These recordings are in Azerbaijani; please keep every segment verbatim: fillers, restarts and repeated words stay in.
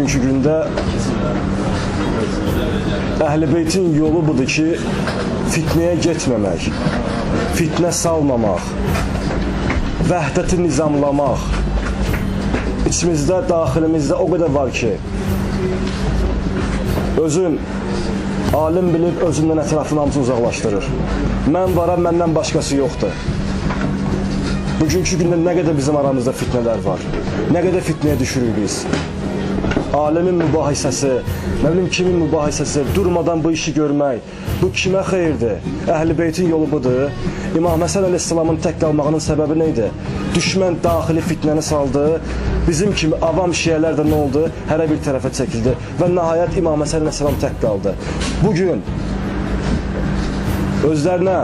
bugünkü gündə Əhl-i Beytin yolu budur ki, fitnəyə getməmək, fitnə salmamaq, vəhdəti nizamlamaq. İçimizdə, daxilimizdə o qədər var ki, özün alim bilib özündən ətrafını hamısı uzaqlaşdırır. Mən varam, məndən başqası yoxdur. Bugünkü gündə nə qədər bizim aramızda fitnələr var, nə qədər fitnəyə düşürük biz. Alemin mübahisəsi, nə bilim kimin mübahisəsi, durmadan bu işi görmək, bu kimə xeyirdir? Əhl-i Beytin yolu budur. İmam Həsən əleyhissalamın tək qalmağının səbəbi neydi? Düşmən daxili fitnəni saldı, bizim kimi avam şiyələr də nə oldu? Hərə bir tərəfə çəkildi və nəhayət İmam Həsən əleyhissalam tək qaldı. Bugün özlərinə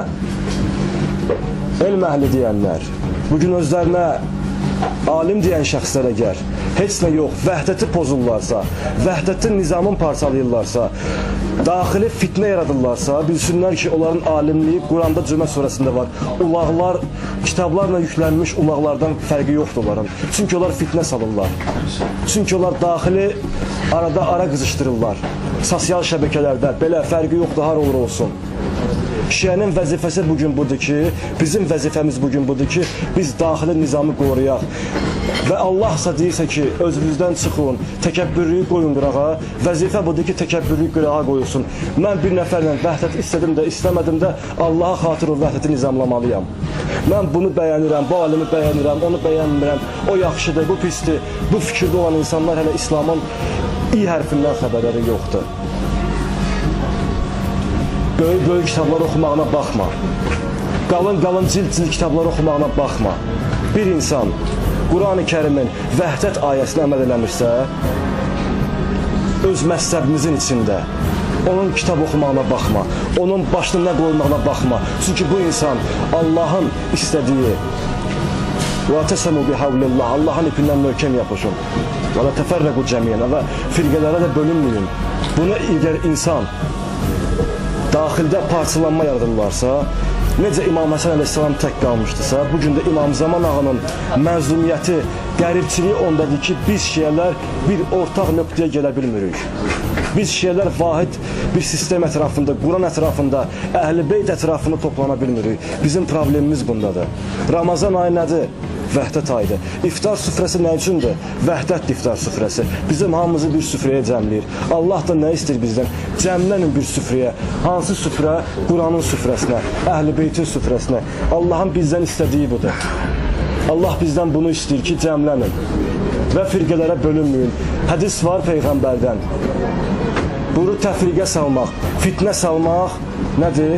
elm əhli deyənlər, bugün özlərinə alim deyən şəxslər əgər heç nə yox, vəhdəti pozurlarsa, vəhdətin nizamını parçalayırlarsa, daxili fitnə yaradırlarsa, bilsinlər ki, onların alimliyi Quranda Cümə surəsində var. Ulaqlar, kitablarla yüklənmiş ulaqlardan fərqi yoxdur onların. Çünki onlar fitnə salırlar. Çünki onlar daxili arada ara qızışdırırlar. Sosial şəbəkələrdə belə fərqi yoxdur, har olur olsun. Şiənin vəzifəsi bugün budur ki, bizim vəzifəmiz bugün budur ki, biz daxili nizamı qoruyaq. Və Allahsa deyirsə ki, özünüzdən çıxın, təkəbbürlüyü qoyun qırağa, vəzifə budur ki, təkəbbürlüyü qırağa qoyulsun. Mən bir nəfərlə vəhdət istədim də, istəmədim də, Allaha xatır o vəhdəti nizamlamalıyam. Mən bunu bəyənirəm, bu alimi bəyənirəm, onu bəyənmirəm, o yaxşıdır, bu pisdir. Bu fikirdə olan insanlar hələ İslamın i hərfindən xəbərləri yoxdur. Böyük-böyük kitablar oxumağına baxma. Qalın-qalın cild-cild kitablar oxumağına baxma. Bir insan Quran-ı Kərimin vəhdət ayəsini əməl eləmirsə, öz məzhəbimizin içində onun kitab oxumağına baxma, onun başını nə qoymağına baxma. Çünki bu insan Allahın istədiyi وَاتَسَمُوا بِحَوْلِ اللّٰهِ Allahın ipindən möhkəm yapışın. Və təfərrəqu cəmiyyən və firqələrə də bölünməyin. Bunu əgər insan daxildə parçalanma yaradırlarsa, necə İmam Həsən əleyhissalam tək qalmışdısa, bugün də İmam Zaman ağanın məzlumiyyəti, qəribçiliyi ondadır ki, biz şiyələr bir ortaq nöqtəyə gələ bilmirik. Biz şiyələr vahid bir sistem ətrafında, Quran ətrafında, Əhl-i Beyt ətrafında toplana bilmirik. Bizim problemimiz bundadır. Ramazan ayı nədir? Vəhdət ayıdır. İftar süfrəsi nə üçündür? Vəhdətdir iftar süfrəsi. Bizim hamımızı bir süfrəyə cəmləyir. Allah da nə istəyir bizdən? Cəmlənin bir süfrəyə. Hansı süfrə? Quranın süfrəsinə, Əhl-i Beytin süfrəsinə. Allahın bizdən istədiyi budur. Allah bizdən bunu istəyir ki, cəmlənin və firqələrə bölünməyin. Hədis var Peyğəmbərdən. Bunu təfriqə salmaq, fitnə salmaq nədir?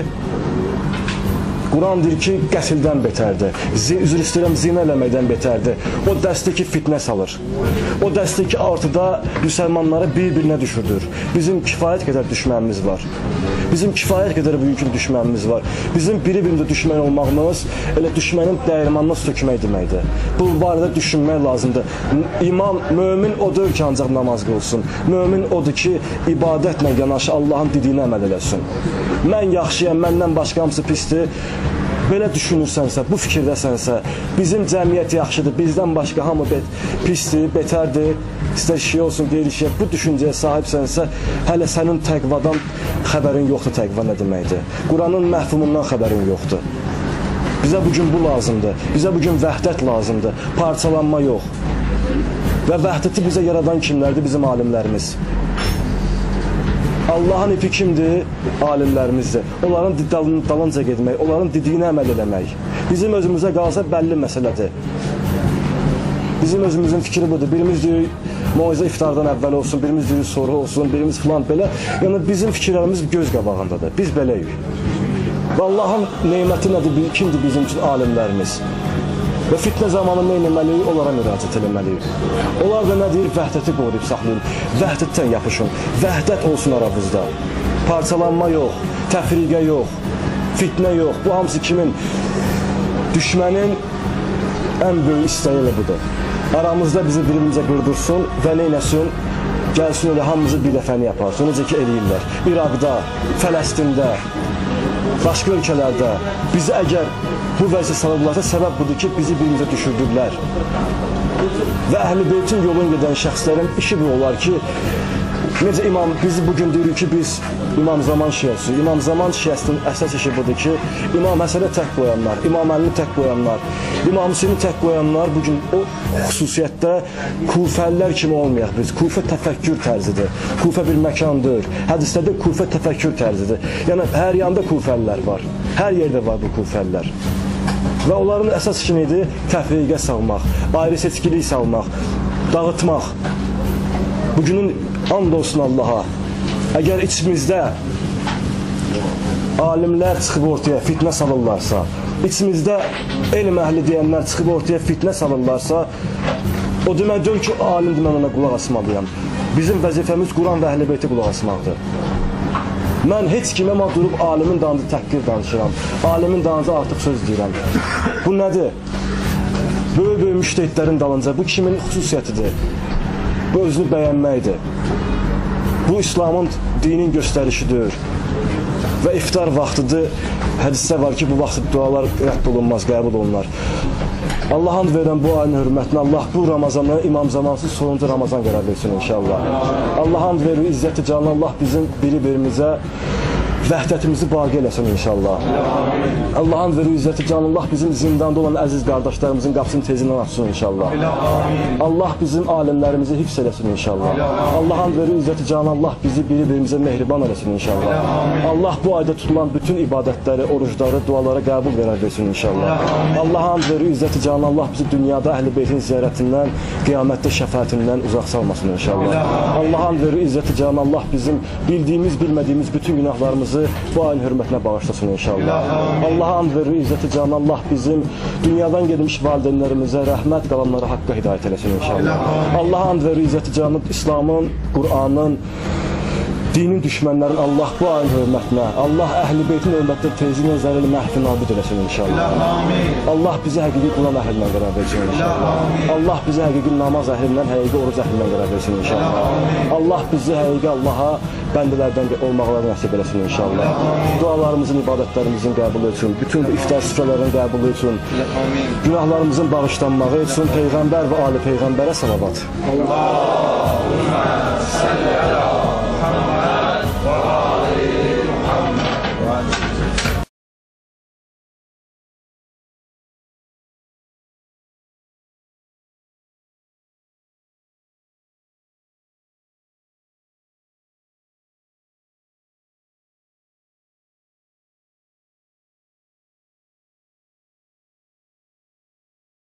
Quran deyir ki, qətildən betərdir. Üzr istəyirəm, zinə eləməkdən betərdir. O dəstə ki, fitnə salır. O dəstə ki, artıda müsəlmanları bir-birinə düşürdür. Bizim kifayət qədər düşmənimiz var. Bizim kifayət qədər büyük düşmənimiz var. Bizim biri-birində düşmən olmağımız elə düşmənin dəyirmanına sökmək deməkdir. Bu barədə düşünmək lazımdır. İman, mömin odur ki, ancaq namaz qılsın. Mömin odur ki, ibadətlə yanaşı Allahın dediyinə əməl eləsin. Mən yaxşıyam, məndən başqa hamısı pisdir. Belə düşünürsənsə, bu fikirdəsənsə, bizim cəmiyyət yaxşıdır, bizdən başqa hamı bet pisdir, betərdir, istər şey olsun, qeyri-şey, bu düşüncəyə sahibsənsə, hələ sənin təqvadan xəbərin yoxdur, təqva nə deməkdir. Quranın məhfumundan xəbərin yoxdur. Bizə bugün bu lazımdır, bizə bugün vəhdət lazımdır, parçalanma yox. Və vəhdəti bizə yaradan kimlərdir? Bizim alimlərimiz. Allahın ipi kimdir? Alimlərimizdir. Onların dalınca getmək, onların dediyinə əməl eləmək. Bizim özümüzə qalsa bəlli məsələdir. Bizim özümüzün fikri budur. Birimiz deyir, moizə iftardan əvvəl olsun, birimiz deyir, sonra olsun, birimiz filan belə. Yəni, bizim fikirlərimiz göz qabağındadır. Biz beləyik. Və Allahın neyməti nədir? Kimdir bizim üçün alimlərimiz? Və fitnə zamanı nə eləməliyik? Onlara müraciət eləməliyik. Onlar da nə deyir? Vəhdəti qoruyub saxlayın. Vəhdətdən yapışın. Vəhdət olsun aramızda. Parçalanma yox, təfriqə yox, fitnə yox. Bu hamısı kimin? Düşmənin ən böyük istəyi elə budur. Aramızda bizi birimizə qırdırsın və neynəsin? Gəlsin elə hamımızı bir dəfəni yaparsın. Necə ki eləyirlər. İraqda, Fələstində, başqa ölkələrdə bizi əgər bu vəziyyət salıblarsa, səbəb budur ki, bizi birimizə düşürdürlər. Və Əhl-i Beytin yolun gedən şəxslərin işi bu olar ki, necə imam, biz bugün deyirik ki, biz İmam Zaman şiəsi, İmam Zaman şiəsinin əsas işi budur ki, İmam Həsəni tək qoyanlar, İmam Əlini tək qoyanlar, İmam Hüseyni tək qoyanlar bugün o xüsusiyyətdə Kufəlilər kimi olmayaq biz. Kufə təfəkkür tərzidir, Kufə bir məkandır, hədislərdə Kufə təfəkkür tərzidir. Yəni, hər yanda Kufəlilər var, hər yerdə var bu Kufəlilər. Və onların əsas işi neydi? Təfriqə salmaq, ayrı seçkilik salmaq, dağıtmaq. Bugünün and olsun Allaha, əgər içimizdə alimlər çıxıb ortaya fitnə salırlarsa, içimizdə elm əhli deyənlər çıxıb ortaya fitnə salırlarsa, o demək deyil ki, alimdir, mən ona qulaq asmalıyam. Bizim vəzifəmiz Quran və Əhl-i Beyti qulaq asmaqdır. Mən heç kimə mən durub alimin danıcı təhqir danışıram, alimin danıcı artıq söz deyirəm. Bu nədir? Böyük-böyük müştəhidlərin dalınca, bu kimin xüsusiyyətidir? Bu özünü bəyənməkdir. Bu İslamın dinin göstərişidir. Və iftar vaxtıdır, hədisdə var ki, bu vaxt dualar rədd olunmaz, qəbul olunar. Allah and verən bu ayın hörmətinə, Allah bu Ramazanı İmam Zamansız sonuncu Ramazan qərar versin inşallah. Allah and verir, izzəti canlı, Allah bizim biri-birimizə vəhdətimizi baqi eləsin inşallah. Allah and verir, izzəti canlı, Allah bizim zindanda olan əziz qardaşlarımızın qapısını tezindən açsın inşallah. Allah bizim alimlərimizi hifz eləsin inşallah. Allah and verir, izzəti canlı, Allah bizi biri-birimizə mehriban eləsin inşallah. Allah bu ayda tutulan bütün ibadətləri, orucları, dualara qəbul verər versin inşallah. Allah and verir, izzəti canlı, Allah bizi dünyada Əhl-i Beytin ziyarətindən, qiyamətdə şəfaətindən uzaq salmasın inşallah. Allah and verir, izzəti canlı, Allah bizim bildiyimiz, bilmədiyimiz bütün günahlarımızı bu ayın hörmətinə bağışlasın inşallah. Allah and verir, izzəti canı, Allah bizim dünyadan gedmiş valideynlərimizə rəhmət qalanlara haqqa hidayət eləsin inşallah. Allah and verir, izzəti canı, İslamın, Qur'anın, dinin düşmənlərin Allah bu ayın hörmətinə, Allah Əhl-i Beytin hörmətdə tezini zərəli məhvi nabid eləsin inşallah. Allah bizi həqiqi Quran əhlindən qərar versin inşallah. Allah bizi həqiqi namaz əhlindən, həqiqi oruc əhlindən qərar versin inşallah. Allah bizi həqiqi Allaha bəndələrdən olmaqları nəsib eləsin inşallah. Dualarımızın, ibadətlərimizin qəbul etsin, bütün bu iftar süfrələrin qəbul etsin, günahlarımızın bağışlanmağı etsin, Peyğəmbər və Ali Peyğəmbərə salavat. Allahümmə salli əla Muhammed.